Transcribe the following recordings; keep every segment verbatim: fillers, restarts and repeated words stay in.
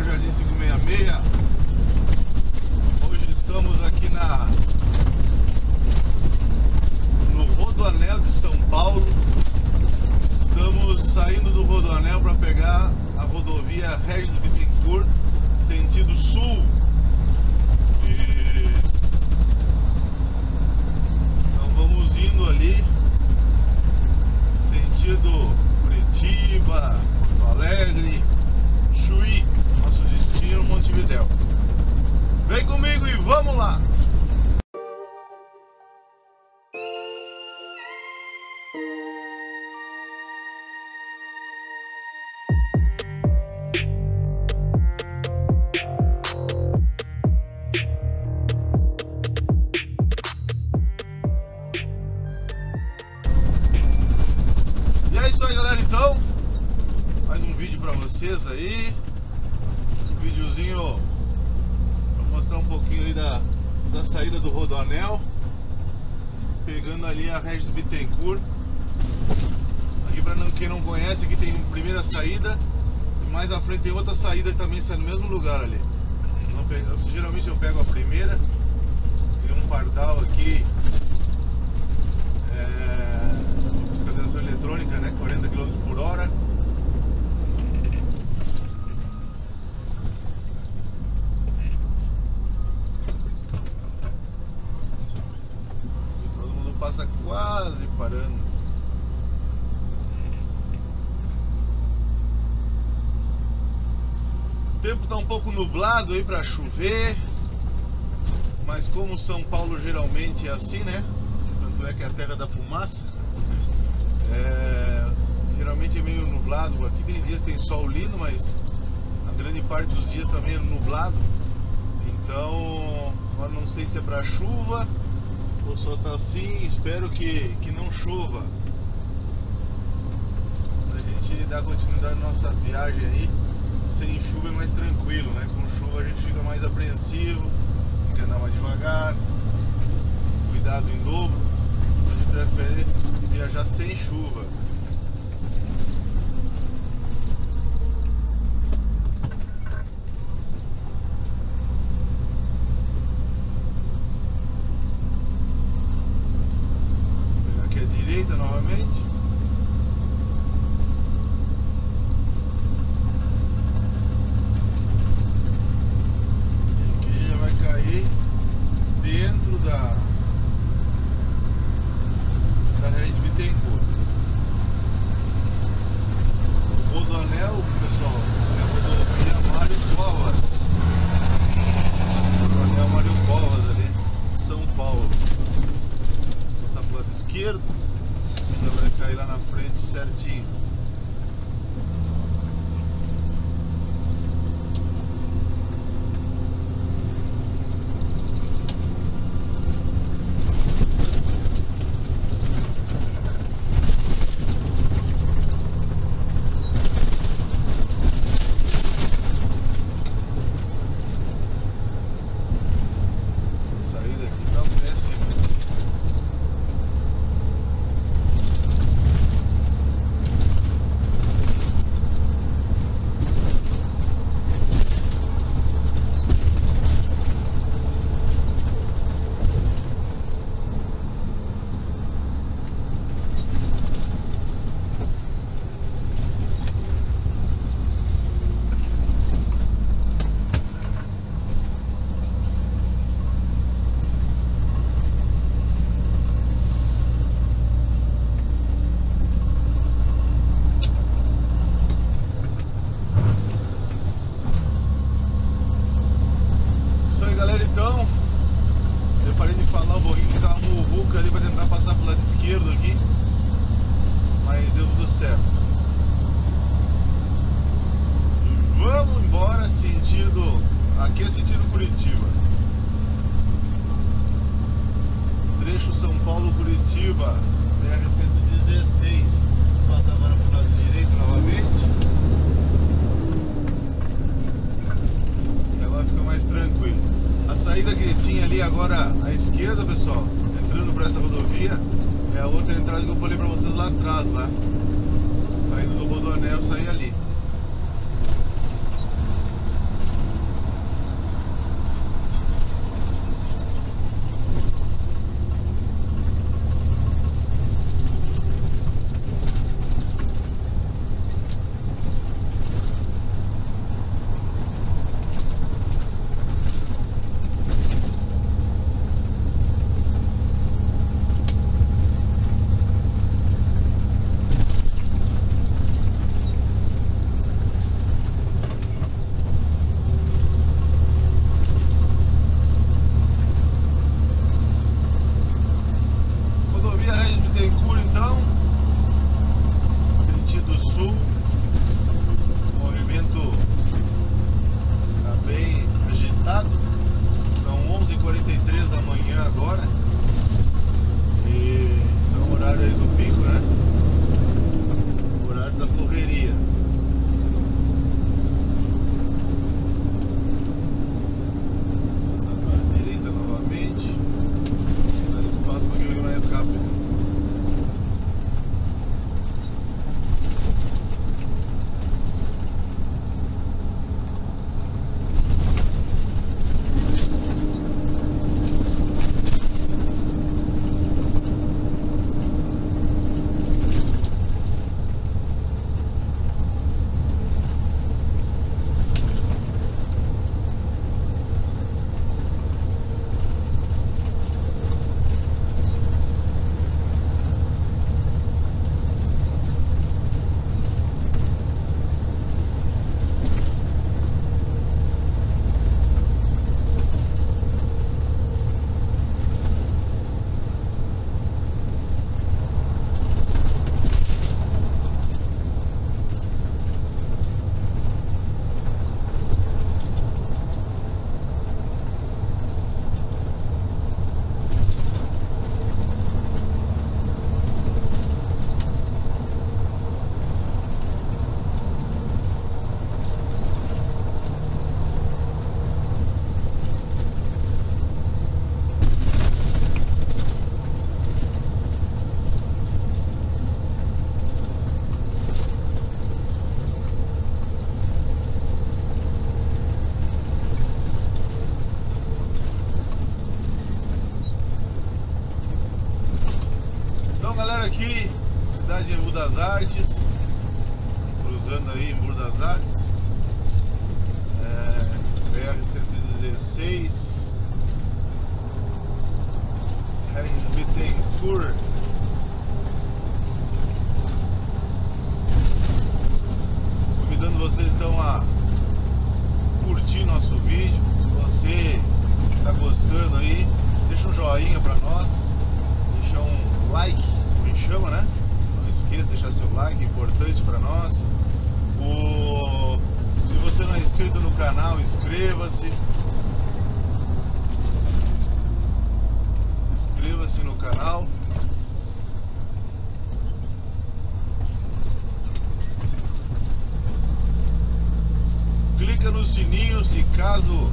Jardim cinco seis seis. Hoje estamos aqui na no Rodoanel de São Paulo. Estamos saindo do Rodoanel para pegar a rodovia Regis Bittencourt, sentido sul. E... então vamos indo ali, sentido Curitiba, Porto Alegre, Chuí, nosso destino Montevidéu. Vem comigo e vamos lá! E é isso aí, galera, então mais um vídeo pra vocês aí, um videozinho pra mostrar um pouquinho ali da, da saída do Rodoanel, pegando ali a Regis Bittencourt. Aqui, pra não, quem não conhece, aqui tem uma primeira saída e mais à frente tem outra saída que também sai no mesmo lugar ali. Não pego, eu, geralmente eu pego a primeira, tem um pardal aqui, é, fiscalização eletrônica, né, quarenta quilômetros por hora. Passa quase parando. O tempo tá um pouco nublado aí para chover, mas como São Paulo geralmente é assim, né? Tanto é que é a terra da fumaça. É... geralmente é meio nublado. Aqui tem dias que tem sol lindo, mas a grande parte dos dias também é nublado. Então, agora não sei se é para chuva ou só tá assim. Espero que, que não chova, pra gente dar continuidade à nossa viagem aí. Sem chuva é mais tranquilo, né? Com chuva a gente fica mais apreensivo, tem que andar mais devagar, cuidado em dobro. A gente prefere viajar sem chuva. Direita novamente. E aqui já vai cair dentro da da Regis Bittencourt. O Rodoanel, pessoal, é a rodovia Mário Covas. Rodoanel Mário Covas ali, São Paulo. Passar pro lado esquerdo, já vai cair lá na frente certinho. Essa saída aqui tá péssima. Então, eu parei de falar um pouquinho, que tava uma muvuca ali para tentar passar pro lado esquerdo aqui, mas deu tudo certo. E vamos embora, sentido, aqui é sentido Curitiba. Trecho São Paulo-Curitiba, B R cento e dezesseis. Vou passar agora pro lado direito novamente. E agora fica mais tranquilo. A saída que tinha ali agora à esquerda, pessoal, entrando por essa rodovia, é a outra entrada que eu falei pra vocês lá atrás, lá. Saindo do Rodoanel, sair ali. cidade Embu das Artes, cruzando aí Embu das Artes, é, B R cento e dezesseis, Regis Bittencourt. Convidando você então a curtir nosso vídeo. Se você está gostando aí, deixa um joinha para nós, deixa um like, como chama, né? Não esqueça de deixar seu like, é importante para nós. O... Se você não é inscrito no canal, inscreva-se. Inscreva-se no canal. Clica no sininho se caso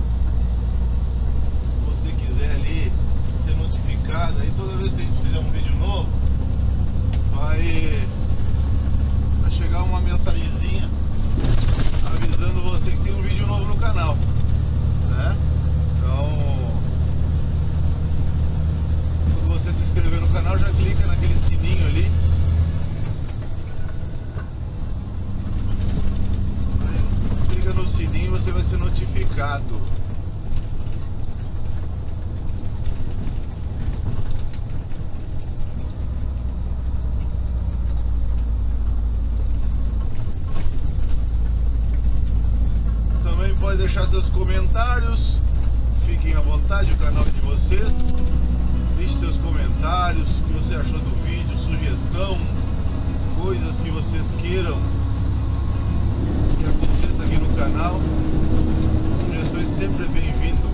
você quiser ali ser notificado. Aí toda vez que a gente fizer um vídeo novo, vai, vai chegar uma mensagenzinha avisando você que tem um vídeo novo no canal, né? Então, quando você se inscrever no canal, já clica naquele sininho ali. Clica no sininho e você vai ser notificado. Pode deixar seus comentários, fiquem à vontade, o canal é de vocês. Deixe seus comentários, o que você achou do vídeo, sugestão, coisas que vocês queiram que aconteça aqui no canal. Sugestões sempre é bem-vindo.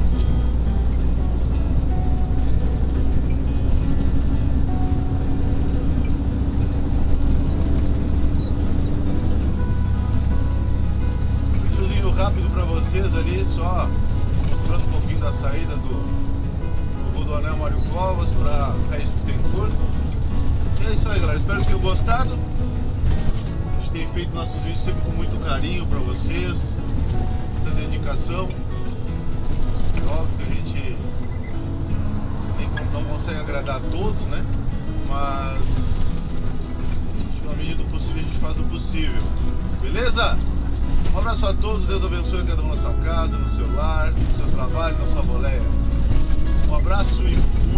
Rápido para vocês ali, só mostrando um pouquinho da saída do, do Rodoanel Mário Covas para Regis Bittencourt. E é isso aí, galera, espero que tenham gostado. A gente tem feito nossos vídeos sempre com muito carinho para vocês, muita dedicação. É óbvio que a gente nem, não consegue agradar a todos, né? Mas na medida do possível a gente faz o possível, beleza? Um abraço a todos, Deus abençoe cada um na sua casa, no seu lar, no seu trabalho, na sua boleia. Um abraço e